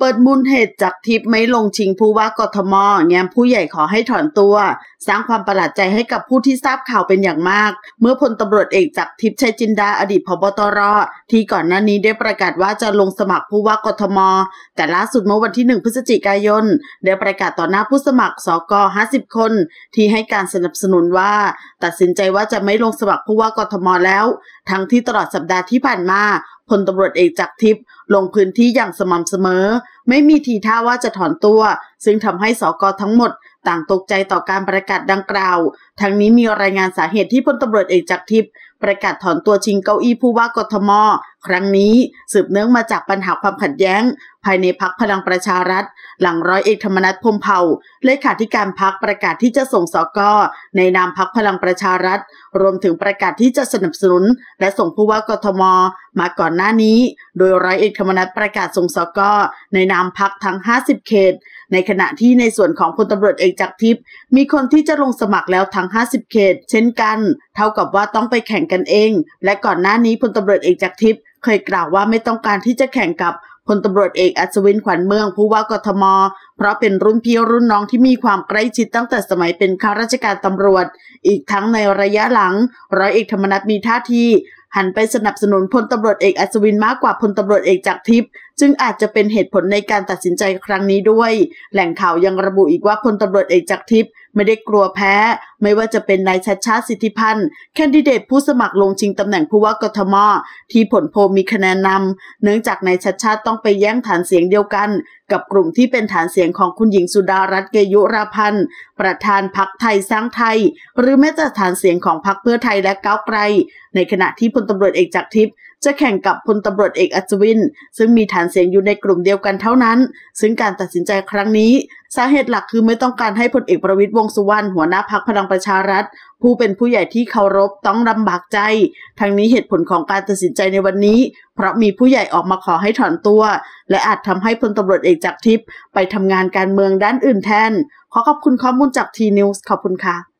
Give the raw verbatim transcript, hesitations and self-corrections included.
ปิดมูลเหตุจากทิพย์ไม่ลงชิงผู้ว่ากทมแง้มผู้ใหญ่ขอให้ถอนตัวสร้างความประหลาดใจให้กับผู้ที่ทราบข่าวเป็นอย่างมากเมื่อพลตำรวจเอกจากทิพย์ชัยจินดาอดีตผบตรที่ก่อนหน้านี้ได้ประกาศว่าจะลงสมัครผู้ว่ากทมแต่ล่าสุดเมื่อวันที่หนึ่งพฤศจิกายนได้ประกาศต่อหน้าผู้สมัครสกห้าสิบคนที่ให้การสนับสนุนว่าตัดสินใจว่าจะไม่ลงสมัครผู้ว่ากทมแล้วทั้งที่ตลอดสัปดาห์ที่ผ่านมาพลตำรวจเอกจากทิพย์ลงพื้นที่อย่างสม่ำเสมอไม่มีทีท่าว่าจะถอนตัวซึ่งทำให้สกทั้งหมดต่างตกใจต่อการประกาศดังกล่าวทั้งนี้มีรายงานสาเหตุที่พลตำรวจเอกจากทิพย์ประกาศถอนตัวชิงเก้าอี้ผู้ว่ากทมครั้งนี้สืบเนื่องมาจากปัญหาความขัดแย้งภายในพรรคพลังประชารัฐหลังร้อยเอกธรรมนัสพรหมเผ่าเลขาธิการพรรคประกาศที่จะส่งสกในนามพรรคพลังประชารัฐรวมถึงประกาศที่จะสนับสนุนและส่งผู้ว่ากทมมาก่อนหน้านี้โดยร้อยเอกธรรมนัสประกาศส่งสกในนามพรรคทั้งห้าสิบเขตในขณะที่ในส่วนของพลตำรวจเอกจากทิพย์มีคนที่จะลงสมัครแล้วทั้งห้าสิบเขตเช่นกันเท่ากับว่าต้องไปแข่งกันเองและก่อนหน้านี้พลตำรวจเอกจากทิพย์เคยกล่าวว่าไม่ต้องการที่จะแข่งกับพลตำรวจเอกอัศวินขวัญเมืองผู้ว่ากทมเพราะเป็นรุ่นพี่รุ่นน้องที่มีความใกล้ชิดตั้งแต่สมัยเป็นข้าราชการตำรวจอีกทั้งในระยะหลังร้อยเอกธรรมนัสมีท่าทีหันไปสนับสนุนพลตำรวจเอกอัศวินมากกว่าพลตำรวจเอกจากทิพย์จึงอาจจะเป็นเหตุผลในการตัดสินใจครั้งนี้ด้วยแหล่งข่าวยังระบุอีกว่าพลตำรวจเอกจากทิพย์ไม่ได้กลัวแพ้ไม่ว่าจะเป็นนายชัชชาติสิทธิพันธ์แคนดิเดตผู้สมัครลงชิงตำแหน่งผู้ว่ากทมที่ผลโพลมีคะแนนนำเนื่องจากนายชัชชาติต้องไปแย่งฐานเสียงเดียวกันกับกลุ่มที่เป็นฐานเสียงของคุณหญิงสุดารัตน์เกยุราพันธ์ประธานพรรคไทยสร้างไทยหรือแม้แต่ฐานเสียงของพรรคเพื่อไทยและก้าวไกลในขณะที่พลตำรวจเอกจากทิพย์จะแข่งกับพลตำรวจเอกอัศวินซึ่งมีฐานเสียงอยู่ในกลุ่มเดียวกันเท่านั้นซึ่งการตัดสินใจครั้งนี้สาเหตุหลักคือไม่ต้องการให้พลเอกประวิตรวงษ์สุวรรณหัวหน้าพรรคพลังประชารัฐผู้เป็นผู้ใหญ่ที่เคารพต้องลำบากใจทั้งนี้เหตุผลของการตัดสินใจในวันนี้เพราะมีผู้ใหญ่ออกมาขอให้ถอนตัวและอาจทำให้พลตำรวจเอกจากทิพย์ไปทำงานการเมืองด้านอื่นแทนขอขอบคุณข้อมูลจากทีนิวส์ขอบคุณค่ะ